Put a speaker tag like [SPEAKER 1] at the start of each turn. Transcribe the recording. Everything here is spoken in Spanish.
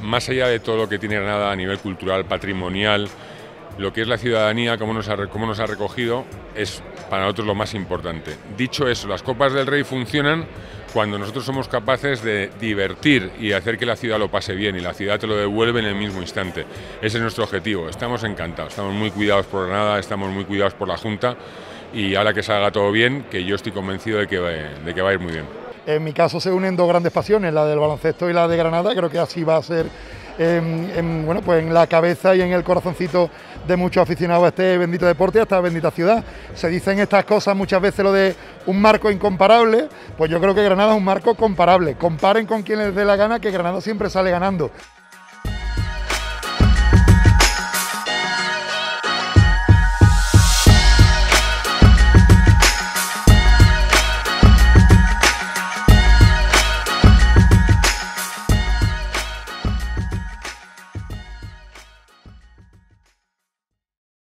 [SPEAKER 1] más allá de todo lo que tiene Granada a nivel cultural, patrimonial, lo que es la ciudadanía, cómo nos ha recogido, es para nosotros lo más importante. Dicho eso, las Copas del Rey funcionan cuando nosotros somos capaces de divertir y hacer que la ciudad lo pase bien, y la ciudad te lo devuelve en el mismo instante. Ese es nuestro objetivo. Estamos encantados, estamos muy cuidados por Granada, estamos muy cuidados por la Junta, y ahora que salga todo bien, que yo estoy convencido de que va a ir muy bien.
[SPEAKER 2] En mi caso se unen dos grandes pasiones, la del baloncesto y la de Granada. Creo que así va a ser bueno, pues en la cabeza y en el corazoncito de muchos aficionados a este bendito deporte, a esta bendita ciudad. Se dicen estas cosas muchas veces, lo de un marco incomparable, pues yo creo que Granada es un marco comparable. Comparen con quien les dé la gana, que Granada siempre sale ganando.